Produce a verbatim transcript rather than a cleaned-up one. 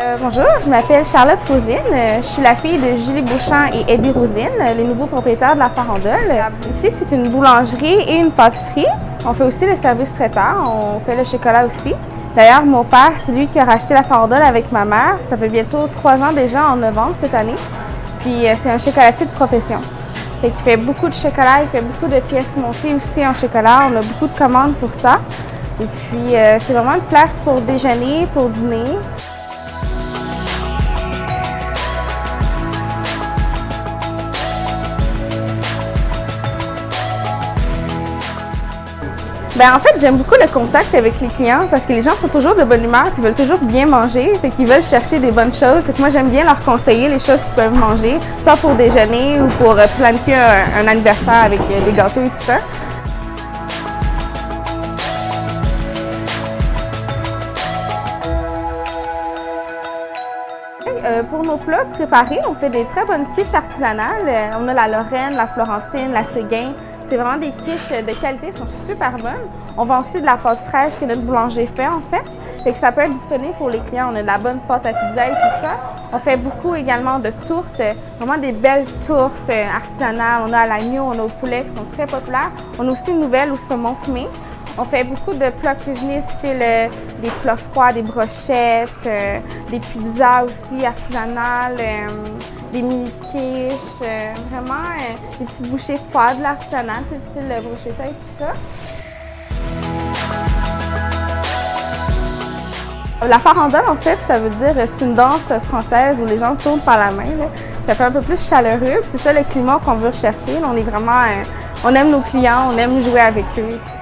Euh, bonjour, je m'appelle Charlotte Rosine. Je suis la fille de Julie Beauchamp et Eddie Rosine, les nouveaux propriétaires de la Farandole. Ici, c'est une boulangerie et une pâtisserie. On fait aussi le service traiteur, on fait le chocolat aussi. D'ailleurs, mon père, c'est lui qui a racheté la Farandole avec ma mère. Ça fait bientôt trois ans déjà, en novembre cette année. Puis c'est un chocolatier de profession. Fait qu'il fait beaucoup de chocolat, il fait beaucoup de pièces montées aussi en chocolat. On a beaucoup de commandes pour ça. Et puis, euh, c'est vraiment une place pour déjeuner, pour dîner. Ben, en fait, j'aime beaucoup le contact avec les clients parce que les gens sont toujours de bonne humeur, ils veulent toujours bien manger, fait qu'ils veulent chercher des bonnes choses. Fait que moi, j'aime bien leur conseiller les choses qu'ils peuvent manger, soit pour déjeuner ou pour planifier un, un anniversaire avec des gâteaux et tout ça. Euh, pour nos plats préparés, on fait des très bonnes quiches artisanales. Euh, on a la Lorraine, la Florentine, la Séguin. C'est vraiment des quiches de qualité, sont super bonnes. On vend aussi de la pâte fraîche que notre boulanger fait en fait. Fait que ça peut être disponible pour les clients. On a de la bonne pâte à pizza et tout ça. On fait beaucoup également de tourtes, vraiment des belles tourtes artisanales. On a à l'agneau, on a au poulet qui sont très populaires. On a aussi une nouvelle au saumon fumé. On fait beaucoup de plats cuisinés, style euh, des plats froids, des brochettes, euh, des pizzas aussi artisanales, euh, des mini-quiches, euh, vraiment euh, des petites bouchées froides de l'artisanal, style le brochetta et tout ça. La farandole, en fait, ça veut dire c'est une danse française où les gens tournent par la main. Là. Ça fait un peu plus chaleureux. C'est ça le climat qu'on veut rechercher. On est vraiment, euh, on aime nos clients, on aime jouer avec eux.